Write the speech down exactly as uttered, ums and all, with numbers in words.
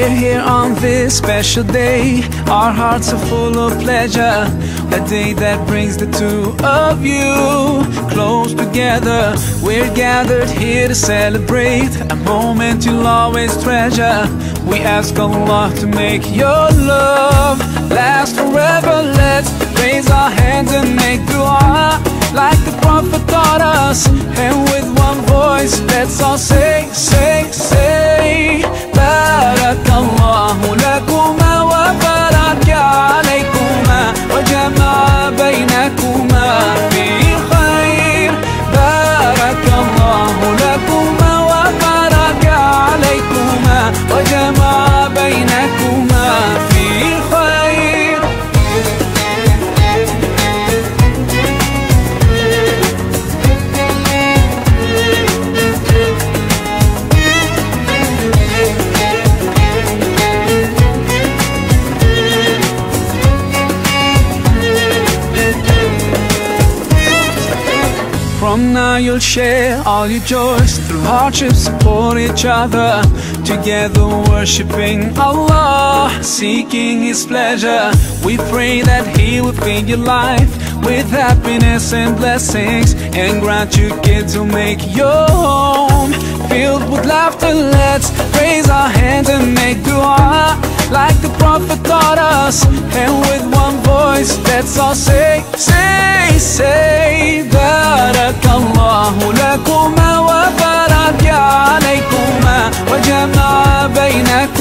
We're here on this special day. Our hearts are full of pleasure. A day that brings the two of you close together. We're gathered here to celebrate a moment you'll always treasure. We ask Allah to make your love last forever. Let's raise our hands and make dua like the Prophet taught us. And with one voice, let's all say, say, say, Barakallahu lakuma wa baraka alaykuma wa jama'a baynakuma fi khair. Barakallahu lakuma wa baraka alaykuma wa jama'a baynakuma fi khair. From now you'll share all your joys. Through hardships support each other. Together worshipping Allah, seeking His pleasure. We pray that He will fill your life with happiness and blessings, and grant you kids who make your home filled with laughter. Let's raise our hands and make dua like the Prophet taught us. And with one voice, let's all say, say, say, Barakallahu lakuma wa baraka alaykuma wa jama'a baynakuma